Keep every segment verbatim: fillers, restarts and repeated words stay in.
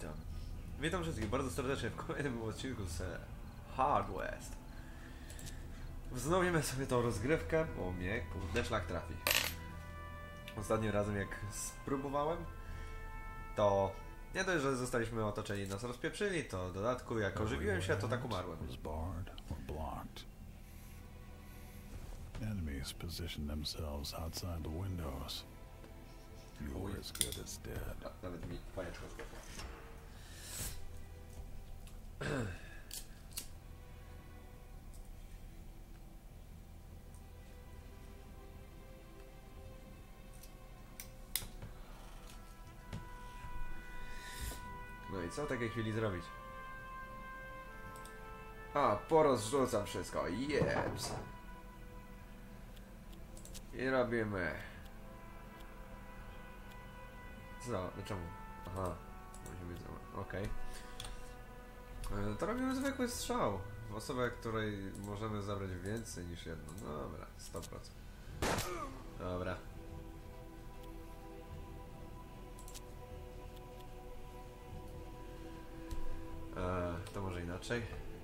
witam. Witam wszystkich bardzo serdecznie w kolejnym odcinku z Hard West. Wznowimy sobie tą rozgrywkę, bo mnie kurde szlak trafi. Ostatnim razem jak spróbowałem, to nie dość, że zostaliśmy otoczeni, nas rozpieprzyli, to w dodatku jak ożywiłem się, to tak umarłem. Enemies position themselves outside the windows. You were as good as dead. Nawet mi panieczko sklepła. No i co w takiej chwili zrobić? A, porozrzucam wszystko. Jeps. I robimy. Co? No czemu? Aha. Musimy zrobić. Okej. Okay. To robimy zwykły strzał. W osobę, której możemy zabrać więcej niż jedną. No dobra, sto procent. Dobra. Eee, to może inaczej.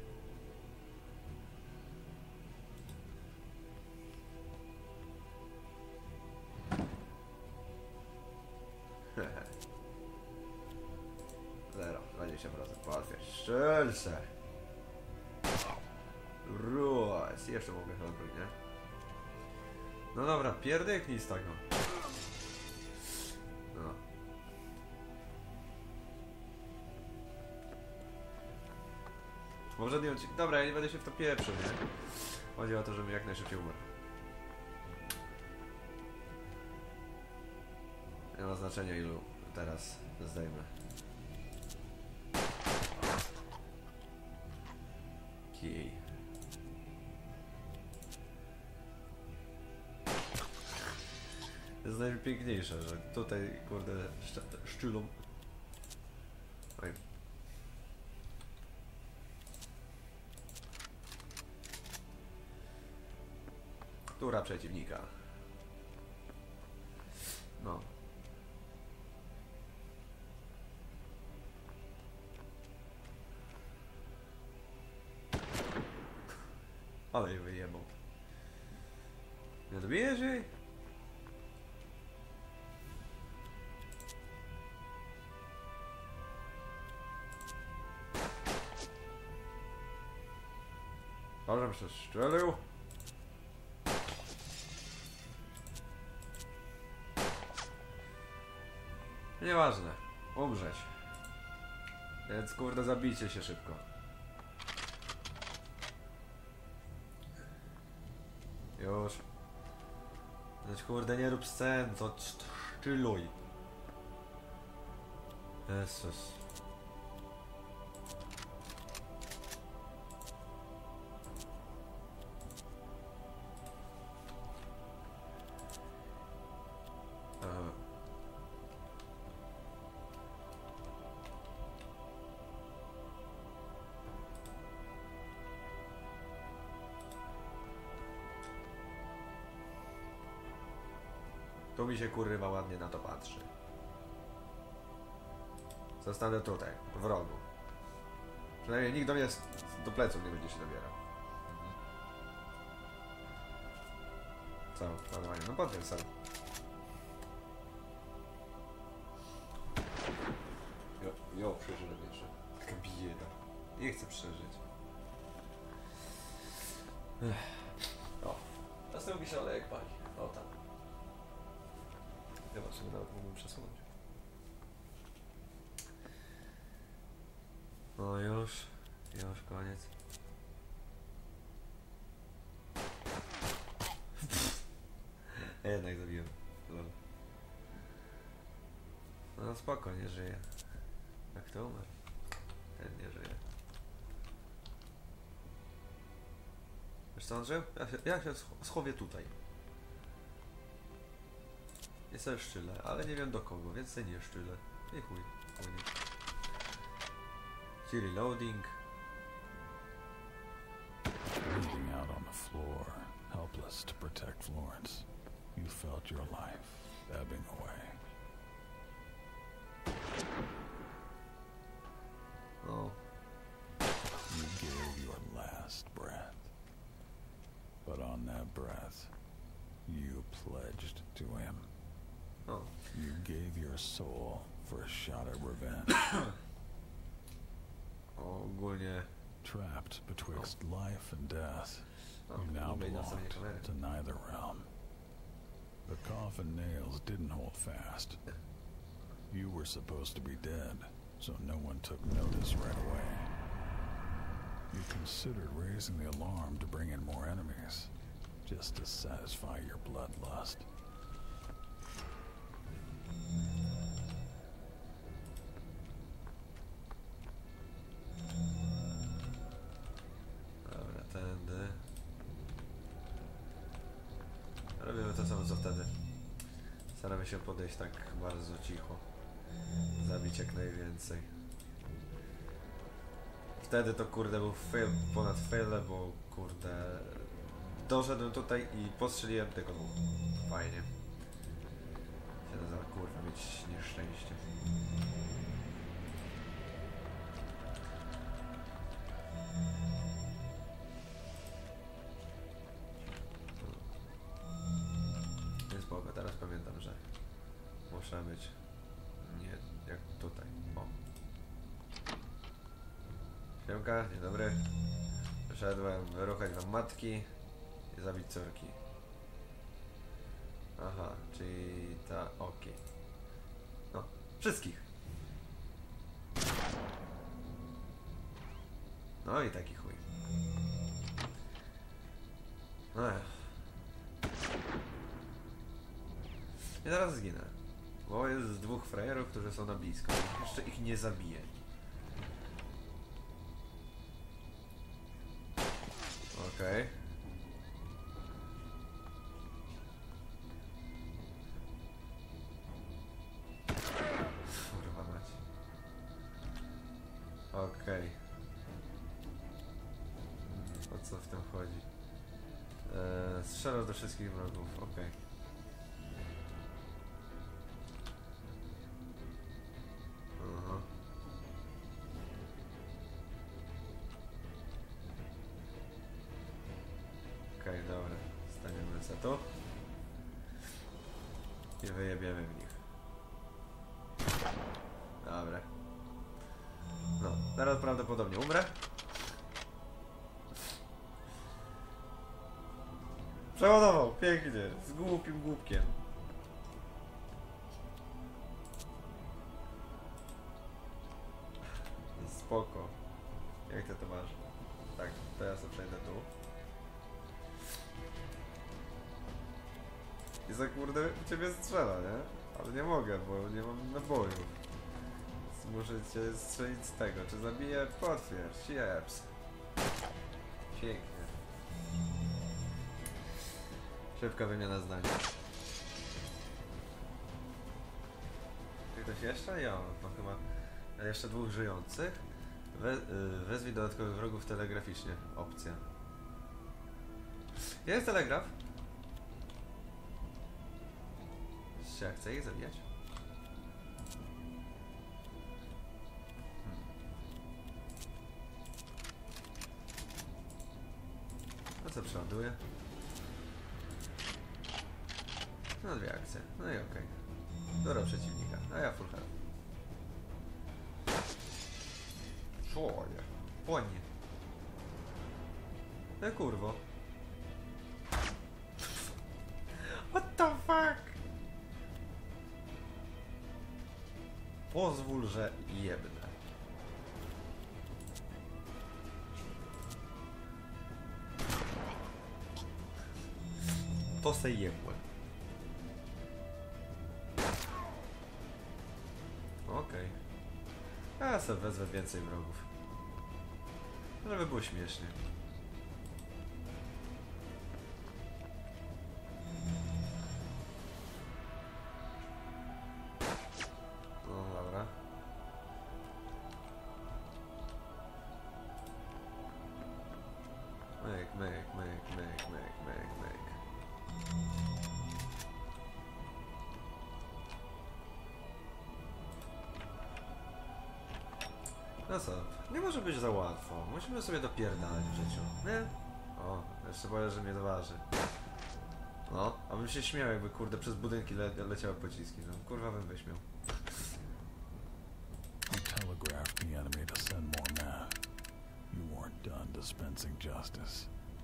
Zero, dwadzieścia procent potwierdź. Szczelce. Ruas. Jeszcze mogę chyba odwrócić, nie? No dobra, pierdyknij z tego. No. Może nie odcinek. Dobra, ja nie będę się w to pieprzył, nie? Chodzi o to, żeby jak najszybciej umarł. Nie ma znaczenia, ilu teraz zdejmę. Kij. To jest najpiękniejsze, że tutaj, kurde, szczylą. Oj. Tura przeciwnika. No. Ale jej wyjebał. Nie dobijesz jej? Dobrze, przestrzelił. Nieważne. Umrzeć. Więc kurde, zabijcie się szybko. Już. Znaczy, kurde, nie rób scen, to szczyluj. Jezus. Aha. Tu mi się kurwa ładnie na to patrzy. Zostanę tutaj, w rogu. Przynajmniej nikt do mnie do pleców nie będzie się dobierał. Co? Normalnie, no potwierdź sam. Jo, jo, przeżyłem jeszcze. Taka bieda. Nie chcę przeżyć. Ech. O, następny się olejek pali. O tam. Chyba sobie nawet mógłbym przesunąć. No już, już koniec. Jednak zabiłem. No spoko, nie żyje. Jak to umarł? Ten nie żyje. Wiesz co, Andrzej? Ja się, ja się schowię tutaj. Nie sobie szczylę, ale nie wiem do kogo, więc sobie nie szczylę. I chuj. Czyli loading. Bleeding out on the floor, helpless to protect Florence. You felt your life ebbing away. breath. You pledged to him. O. You gave your soul for a shot at revenge. Ogólnie... Trapped betwixt life and death, O, you now nie będzie następnej belonged kamery. to neither realm. The coffin nails didn't hold fast. You were supposed to be dead, so no one took notice right away. You considered raising the alarm to bring in more enemies, just to satisfy your bloodlust. Dobra, tędy. Robimy to samo co wtedy. Staramy się podejść tak bardzo cicho. Zabić jak najwięcej. Wtedy to kurde był fail ponad faile, bo kurde... Doszedłem tutaj i postrzeliłem tego dwóch. Fajnie. Się nazywa kurwa mieć nieszczęście. Jest spoko, teraz pamiętam, że muszę być nie jak tutaj. O. Siemka, dzień dobry. Wyszedłem wyruchać wam matki i zabić córki. Aha, czyli ta... okej. No, wszystkich. No i taki chuj. Ech. I zaraz zginę. Bo jest dwóch frajerów, którzy są na blisko. Jeszcze ich nie zabiję. Okej. Okay. Kurwa mać. Okej. Okay. O co w tym chodzi? Eee, strzelasz do wszystkich wrogów. Okej. Okay. Aha. Okej, okay, dobra. Staniemy za tu. I wyjebiemy w nich. Dobra. No, teraz prawdopodobnie umrę. Przeładował, pięknie, z głupim głupkiem. Spoko. Jak ty to masz? Tak, to ja sobie przejdę tu. I za kurde ciebie strzela, nie? Ale nie mogę, bo nie mam nabojów. Więc muszę cię strzelić z tego. Czy zabiję? Potwierdź. Jeps. Pięknie. Szybka wymiana zdań. Czy ktoś jeszcze? Ja, no chyba jeszcze dwóch żyjących. We, y, wezwij dodatkowych wrogów telegraficznie. Opcja. Jest telegraf. Czy ja chcę ich zabijać? Hmm. No co przeładuję? No dwie akcje. No i okej. Okay. Dobra przeciwnika. A ja full health. Foje. Ponie. No kurwo. What the fuck? Pozwól, że jebnę. To se jebłem. Okej. Okay. Ja sobie wezwę więcej wrogów. Żeby było śmiesznie. No dobra. Myk, myk, myk, myk, myk, myk, myk. No co, nie może być za łatwo. Musimy sobie dopierdalać w życiu, nie? O, jeszcze powiem, że mnie doważy. No, a bym się śmiał, jakby kurde przez budynki le leciały pociski. No kurwa bym wyśmiał. You telegraphed the enemy to send more men. You weren't done dispensing justice.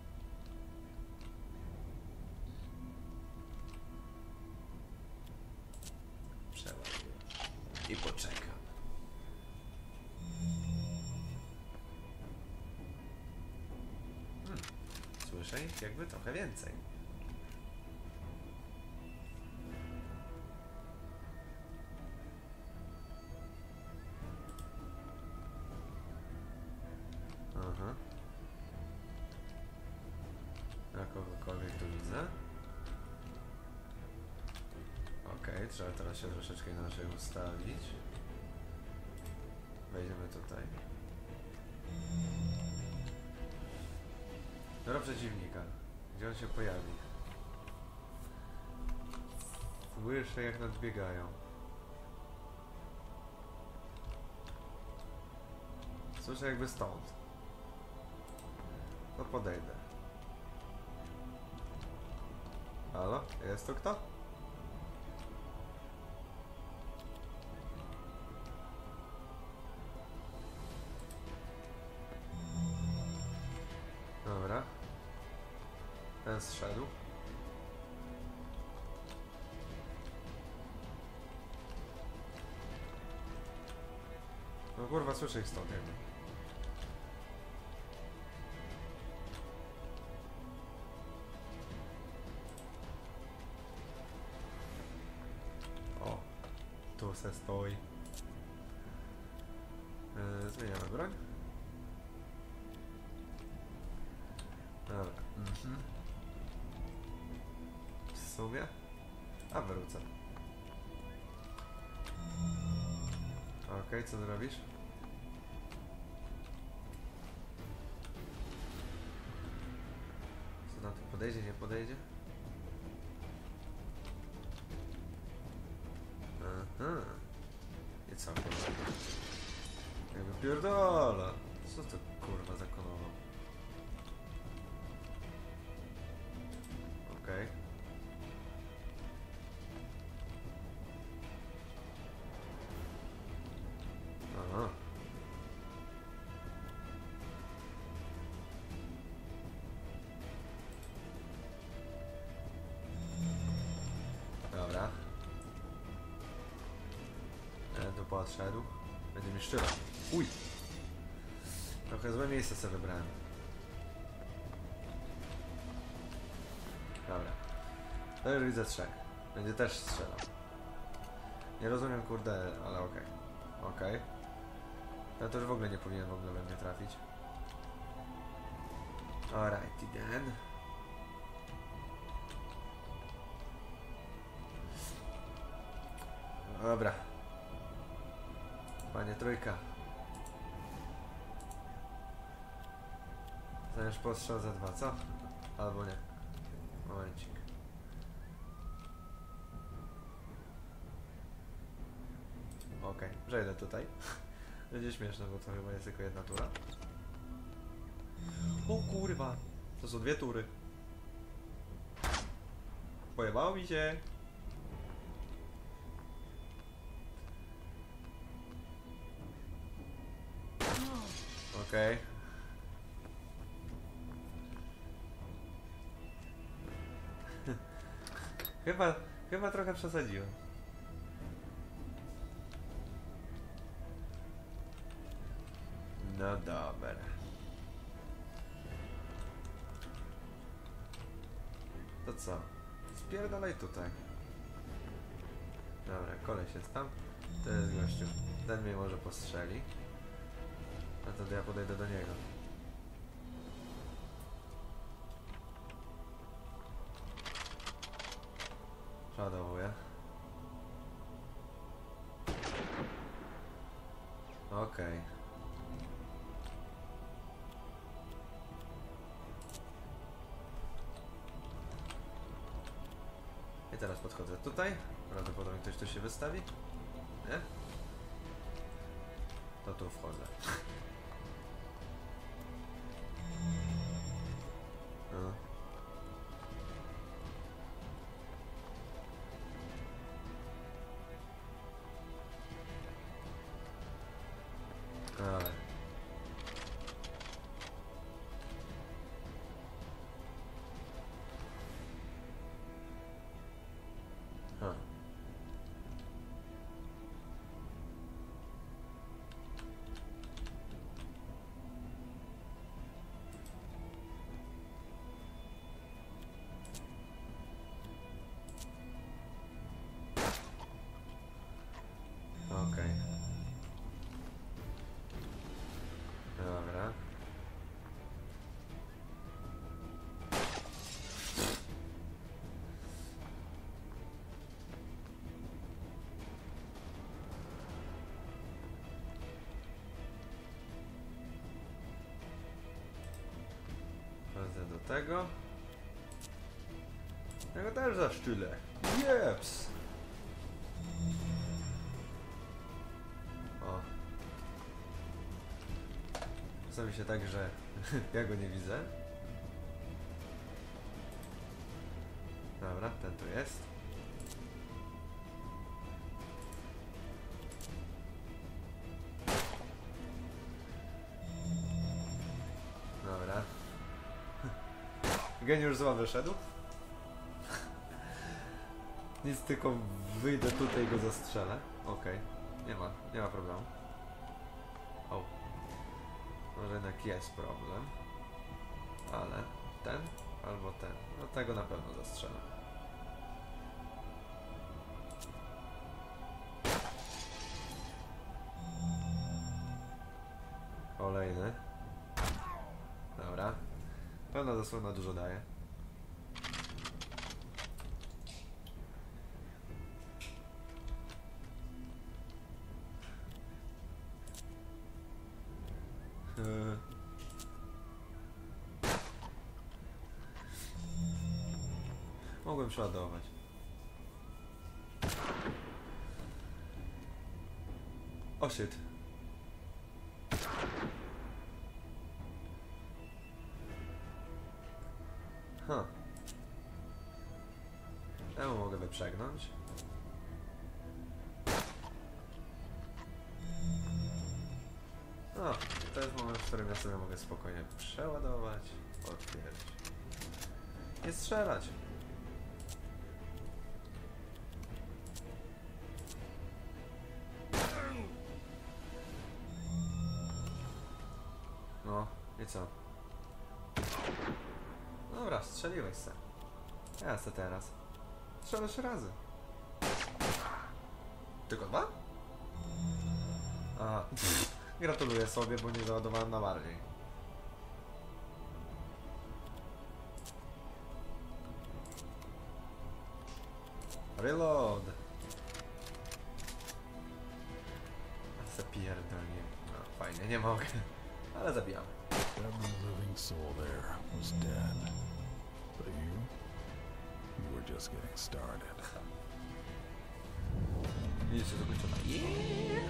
Przeładuję. I poczekam. Hmm. Słyszę ich jakby trochę więcej. Aha. Ja kogokolwiek tu widzę. Okej, okay, trzeba teraz się troszeczkę inaczej ustawić. Wejdziemy tutaj. Dobra przeciwnika. Gdzie on się pojawi? Słyszę jak nadbiegają. Słyszę jakby stąd. No podejdę. Halo? Jest tu kto? Dobra. Ten zszedł. No kurwa, słyszę ich stąd jakby. O, tu se stoi. Yy, zmieniamy broń. Dobra. Mhm. W sumie? A wrócę. Okej, okay, co zrobisz? Co na to podejdzie, nie podejdzie? Aha. I co kurwa? Jakby pierdola. Co to kurwa zakonował? Okej. Okay. Aha. Dobra. Ja tu podszedł. Będzie mi szczyla. Uj! Trochę złe miejsce sobie wybrałem. Dobra. To już widzę trzech. Będzie też strzelał. Nie rozumiem kurde, ale okej. Okay. Okej. Okay. Ja to już w ogóle nie powinien w ogóle we mnie trafić. Alrighty then. Dobra. Panie trójka. Zamiast postrzał za dwa, co? Albo nie. Momencik. Okej, okay, przejdę tutaj. Będzie śmieszne, bo to chyba jest tylko jedna tura. O kurwa! To są dwie tury. Pojebało mi się. Okej. Okay. chyba, chyba trochę przesadziłem. No dobra. To co? Spierdalaj tutaj. Dobra, koleś jest tam. To jest gościu. Ten mnie może postrzeli. A wtedy ja podejdę do niego. Szadowuję. Okej. Okay. I teraz podchodzę tutaj. Prawdopodobnie ktoś tu się wystawi. Nie? To tu wchodzę. No. do tego. Tego też zaszczylę. Jeps! O. Czasami się tak, że ja go nie widzę. Dobra, ten tu jest. Dobra. Geniusz zła wyszedł. Nic, tylko wyjdę tutaj i go zastrzelę. Okej, okay. nie ma, nie ma problemu. O. Może jednak jest problem. Ale ten albo ten. No tego na pewno zastrzelę. Kolejny. Dobra. Pełna zasłona dużo daje. Yy. Mogłem przeładować. O shit. Huh. Ja mogę wyprzegnąć. O, to jest moment, w którym ja sobie mogę spokojnie przeładować, otwierać. Nie strzelać. No, i co? Dobra, strzeliłeś se. Ja se teraz. Strzelę trzy razy. Tylko dwa? Aha. Gratuluję sobie, bo nie załadowałem na bardziej. Reload. Zapierdolnie. No, fajnie, nie mogę. Ale zabijam. Every living soul there was dead. But you, you were just getting started. Widzicie, zakończona. Yeah!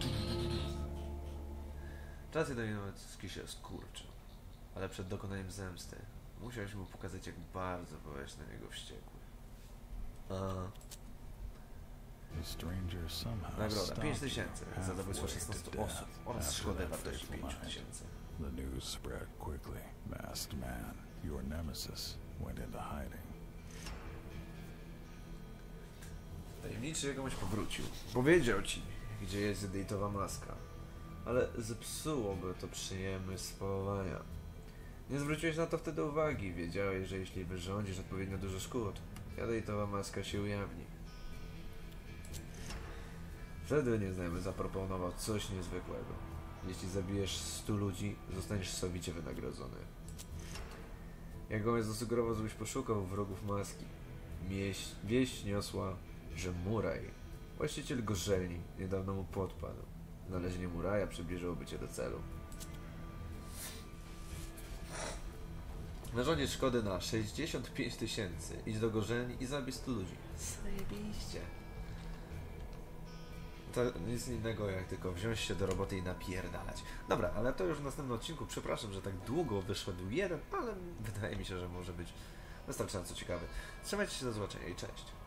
Czas jeden Nowacki się skurczył. Ale przed dokonaniem zemsty musiałeś mu pokazać, jak bardzo byłeś na niego wściekły. Aha. Nagroda pięć tysięcy za zabójstwo szesnastu osób oraz szkodę wartości pięć tysięcy. The news spread quickly. Masked man, your nemesis, went into hiding. Tajemniczy jegomość powrócił. Powiedział ci, gdzie jest Jadejtowa maska. Ale zepsułoby to przyjemność spałowania. Nie zwróciłeś na to wtedy uwagi. Wiedziałeś, że jeśli wyrządzisz odpowiednio dużo szkód, Jadejtowa maska się ujawni. Wtedy nieznajomy zaproponował coś niezwykłego. Jeśli zabijesz stu ludzi, zostaniesz sowicie wynagrodzony. Jegomość zasugerował, żebyś poszukał wrogów maski. Wieść, wieść niosła, że Muraj, właściciel gorzelni, niedawno mu podpadł. Znalezienie Muraja przybliżyłoby cię do celu. Narządzisz szkody na sześćdziesiąt pięć tysięcy. Idź do gorzelni i zabij stu ludzi. Zajebiście. To nic innego jak tylko wziąć się do roboty i napierdalać. Dobra, ale to już w następnym odcinku. Przepraszam, że tak długo wyszedł jeden, ale wydaje mi się, że może być wystarczająco ciekawy. Trzymajcie się, do zobaczenia i cześć.